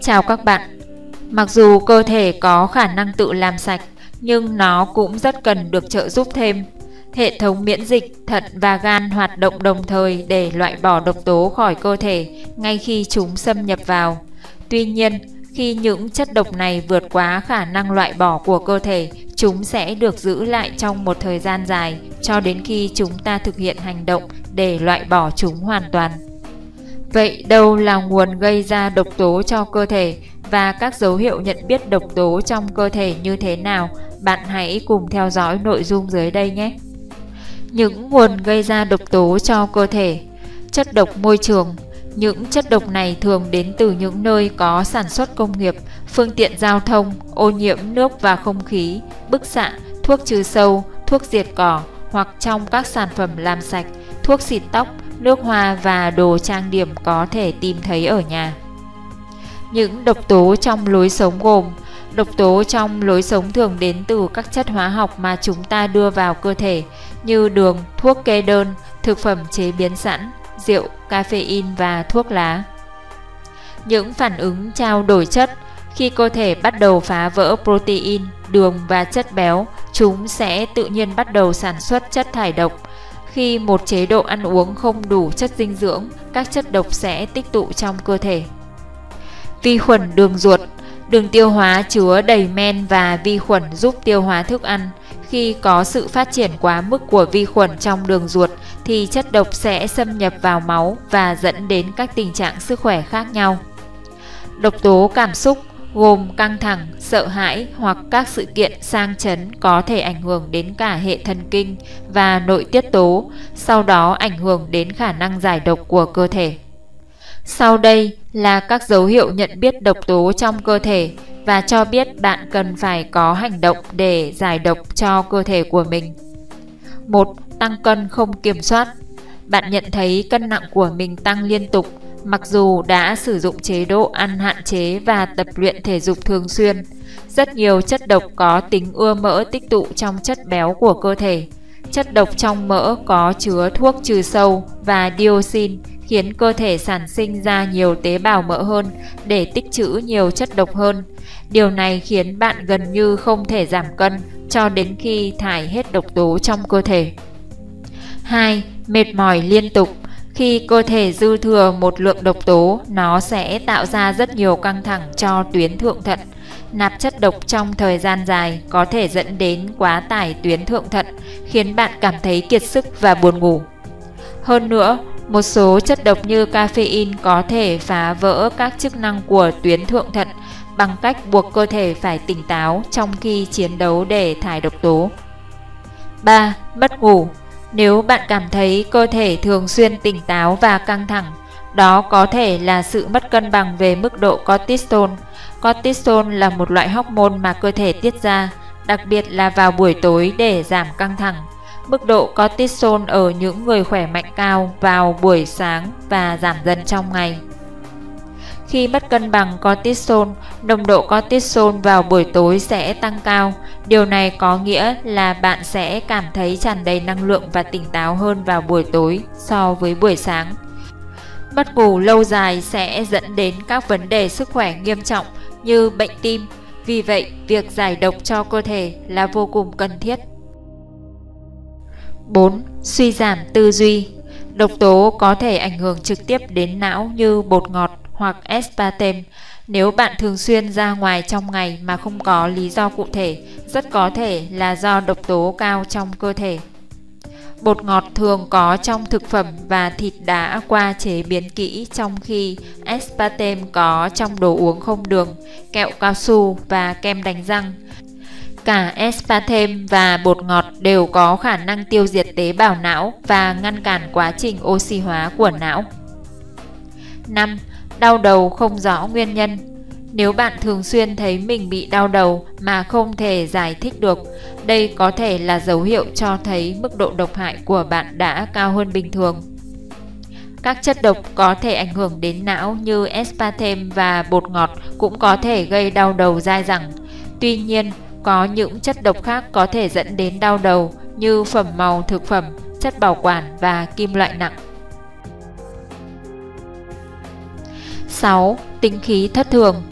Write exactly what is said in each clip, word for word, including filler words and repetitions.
Chào các bạn. Mặc dù cơ thể có khả năng tự làm sạch, nhưng nó cũng rất cần được trợ giúp thêm. Hệ thống miễn dịch, thận và gan hoạt động đồng thời để loại bỏ độc tố khỏi cơ thể ngay khi chúng xâm nhập vào. Tuy nhiên, khi những chất độc này vượt quá khả năng loại bỏ của cơ thể, chúng sẽ được giữ lại trong một thời gian dài cho đến khi chúng ta thực hiện hành động để loại bỏ chúng hoàn toàn. Vậy đâu là nguồn gây ra độc tố cho cơ thể và các dấu hiệu nhận biết độc tố trong cơ thể như thế nào? Bạn hãy cùng theo dõi nội dung dưới đây nhé. Những nguồn gây ra độc tố cho cơ thể. Chất độc môi trường. Những chất độc này thường đến từ những nơi có sản xuất công nghiệp, phương tiện giao thông, ô nhiễm nước và không khí, bức xạ, thuốc trừ sâu, thuốc diệt cỏ hoặc trong các sản phẩm làm sạch, thuốc xịt tóc, nước hoa và đồ trang điểm có thể tìm thấy ở nhà. Những độc tố trong lối sống gồm: độc tố trong lối sống thường đến từ các chất hóa học mà chúng ta đưa vào cơ thể như đường, thuốc kê đơn, thực phẩm chế biến sẵn, rượu, caffeine và thuốc lá. Những phản ứng trao đổi chất. Khi cơ thể bắt đầu phá vỡ protein, đường và chất béo, chúng sẽ tự nhiên bắt đầu sản xuất chất thải độc. Khi một chế độ ăn uống không đủ chất dinh dưỡng, các chất độc sẽ tích tụ trong cơ thể. Vi khuẩn đường ruột. Đường tiêu hóa chứa đầy men và vi khuẩn giúp tiêu hóa thức ăn. Khi có sự phát triển quá mức của vi khuẩn trong đường ruột thì chất độc sẽ xâm nhập vào máu và dẫn đến các tình trạng sức khỏe khác nhau. Độc tố cảm xúc gồm căng thẳng, sợ hãi hoặc các sự kiện sang chấn có thể ảnh hưởng đến cả hệ thần kinh và nội tiết tố, sau đó ảnh hưởng đến khả năng giải độc của cơ thể. Sau đây là các dấu hiệu nhận biết độc tố trong cơ thể và cho biết bạn cần phải có hành động để giải độc cho cơ thể của mình. một. Tăng cân không kiểm soát. Bạn nhận thấy cân nặng của mình tăng liên tục mặc dù đã sử dụng chế độ ăn hạn chế và tập luyện thể dục thường xuyên. Rất nhiều chất độc có tính ưa mỡ tích tụ trong chất béo của cơ thể. Chất độc trong mỡ có chứa thuốc trừ sâu và dioxin khiến cơ thể sản sinh ra nhiều tế bào mỡ hơn để tích trữ nhiều chất độc hơn. Điều này khiến bạn gần như không thể giảm cân cho đến khi thải hết độc tố trong cơ thể. hai. Mệt mỏi liên tục. Khi cơ thể dư thừa một lượng độc tố, nó sẽ tạo ra rất nhiều căng thẳng cho tuyến thượng thận. Nạp chất độc trong thời gian dài có thể dẫn đến quá tải tuyến thượng thận, khiến bạn cảm thấy kiệt sức và buồn ngủ. Hơn nữa, một số chất độc như caffeine có thể phá vỡ các chức năng của tuyến thượng thận bằng cách buộc cơ thể phải tỉnh táo trong khi chiến đấu để thải độc tố. ba. Mất ngủ. Nếu bạn cảm thấy cơ thể thường xuyên tỉnh táo và căng thẳng, đó có thể là sự mất cân bằng về mức độ cortisol. Cortisol là một loại hormone mà cơ thể tiết ra, đặc biệt là vào buổi tối để giảm căng thẳng. Mức độ cortisol ở những người khỏe mạnh cao vào buổi sáng và giảm dần trong ngày. Khi mất cân bằng cortisol, nồng độ cortisol vào buổi tối sẽ tăng cao. Điều này có nghĩa là bạn sẽ cảm thấy tràn đầy năng lượng và tỉnh táo hơn vào buổi tối so với buổi sáng. Mất ngủ lâu dài sẽ dẫn đến các vấn đề sức khỏe nghiêm trọng như bệnh tim. Vì vậy, việc giải độc cho cơ thể là vô cùng cần thiết. bốn. Suy giảm tư duy. Độc tố có thể ảnh hưởng trực tiếp đến não như bột ngọt hoặc aspartame. Nếu bạn thường xuyên ra ngoài trong ngày mà không có lý do cụ thể, rất có thể là do độc tố cao trong cơ thể. Bột ngọt thường có trong thực phẩm và thịt đã qua chế biến kỹ, trong khi aspartame có trong đồ uống không đường, kẹo cao su và kem đánh răng. Cả aspartame và bột ngọt đều có khả năng tiêu diệt tế bào não và ngăn cản quá trình oxy hóa của não. năm. Đau đầu không rõ nguyên nhân. Nếu bạn thường xuyên thấy mình bị đau đầu mà không thể giải thích được, đây có thể là dấu hiệu cho thấy mức độ độc hại của bạn đã cao hơn bình thường. Các chất độc có thể ảnh hưởng đến não như aspartame và bột ngọt cũng có thể gây đau đầu dai dẳng. Tuy nhiên, có những chất độc khác có thể dẫn đến đau đầu như phẩm màu thực phẩm, chất bảo quản và kim loại nặng. sáu. Tính khí thất thường.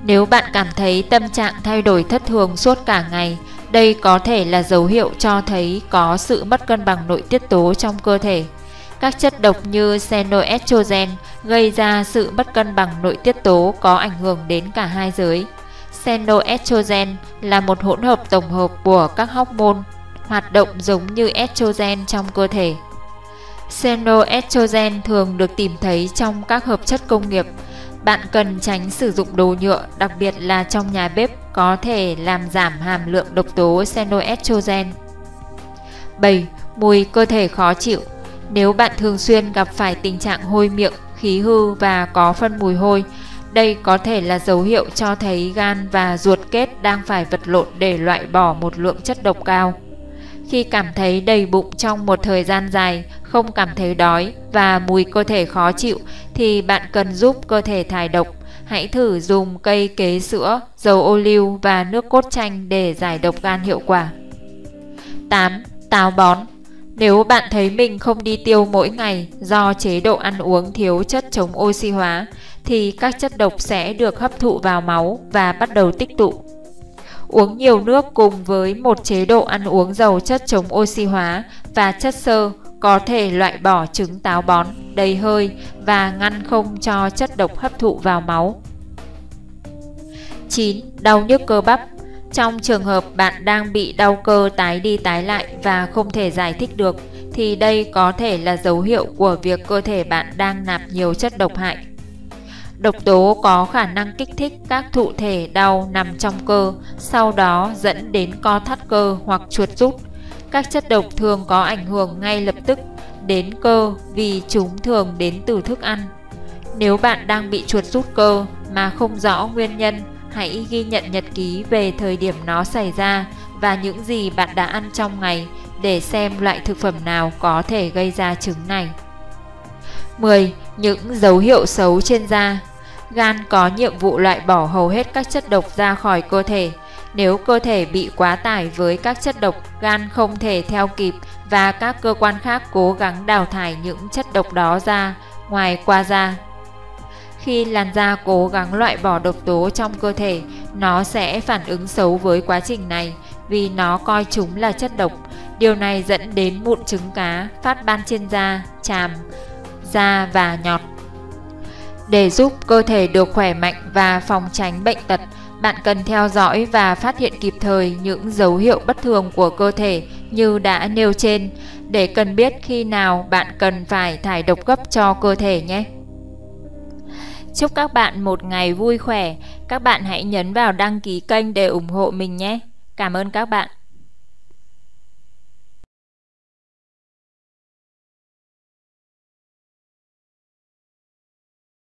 Nếu bạn cảm thấy tâm trạng thay đổi thất thường suốt cả ngày, đây có thể là dấu hiệu cho thấy có sự mất cân bằng nội tiết tố trong cơ thể. Các chất độc như xenoestrogen gây ra sự mất cân bằng nội tiết tố có ảnh hưởng đến cả hai giới. Xenoestrogen là một hỗn hợp tổng hợp của các hormone hoạt động giống như estrogen trong cơ thể. Xenoestrogen thường được tìm thấy trong các hợp chất công nghiệp. Bạn cần tránh sử dụng đồ nhựa, đặc biệt là trong nhà bếp, có thể làm giảm hàm lượng độc tố xenoestrogen. bảy. Mùi cơ thể khó chịu. Nếu bạn thường xuyên gặp phải tình trạng hôi miệng, khí hư và có phân mùi hôi, đây có thể là dấu hiệu cho thấy gan và ruột kết đang phải vật lộn để loại bỏ một lượng chất độc cao. Khi cảm thấy đầy bụng trong một thời gian dài, không cảm thấy đói và mùi cơ thể khó chịu thì bạn cần giúp cơ thể thải độc. Hãy thử dùng cây kế sữa, dầu ô liu và nước cốt chanh để giải độc gan hiệu quả. tám. Táo bón. Nếu bạn thấy mình không đi tiêu mỗi ngày do chế độ ăn uống thiếu chất chống oxy hóa, thì các chất độc sẽ được hấp thụ vào máu và bắt đầu tích tụ. Uống nhiều nước cùng với một chế độ ăn uống giàu chất chống oxy hóa và chất xơ có thể loại bỏ chứng táo bón, đầy hơi và ngăn không cho chất độc hấp thụ vào máu. chín. Đau nhức cơ bắp. Trong trường hợp bạn đang bị đau cơ tái đi tái lại và không thể giải thích được, thì đây có thể là dấu hiệu của việc cơ thể bạn đang nạp nhiều chất độc hại. Độc tố có khả năng kích thích các thụ thể đau nằm trong cơ, sau đó dẫn đến co thắt cơ hoặc chuột rút. Các chất độc thường có ảnh hưởng ngay lập tức đến cơ vì chúng thường đến từ thức ăn. Nếu bạn đang bị chuột rút cơ mà không rõ nguyên nhân, hãy ghi nhận nhật ký về thời điểm nó xảy ra và những gì bạn đã ăn trong ngày để xem loại thực phẩm nào có thể gây ra chứng này. mười. Những dấu hiệu xấu trên da. Gan có nhiệm vụ loại bỏ hầu hết các chất độc ra khỏi cơ thể. Nếu cơ thể bị quá tải với các chất độc, gan không thể theo kịp và các cơ quan khác cố gắng đào thải những chất độc đó ra ngoài qua da. Khi làn da cố gắng loại bỏ độc tố trong cơ thể, nó sẽ phản ứng xấu với quá trình này vì nó coi chúng là chất độc. Điều này dẫn đến mụn trứng cá, phát ban trên da, chàm, da và nhọt. Để giúp cơ thể được khỏe mạnh và phòng tránh bệnh tật, bạn cần theo dõi và phát hiện kịp thời những dấu hiệu bất thường của cơ thể như đã nêu trên, để cần biết khi nào bạn cần phải thải độc gấp cho cơ thể nhé. Chúc các bạn một ngày vui khỏe. Các bạn hãy nhấn vào đăng ký kênh để ủng hộ mình nhé. Cảm ơn các bạn.